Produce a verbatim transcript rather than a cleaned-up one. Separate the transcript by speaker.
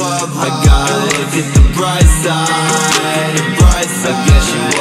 Speaker 1: up, I gotta look at the bright side, the bright side. I guess you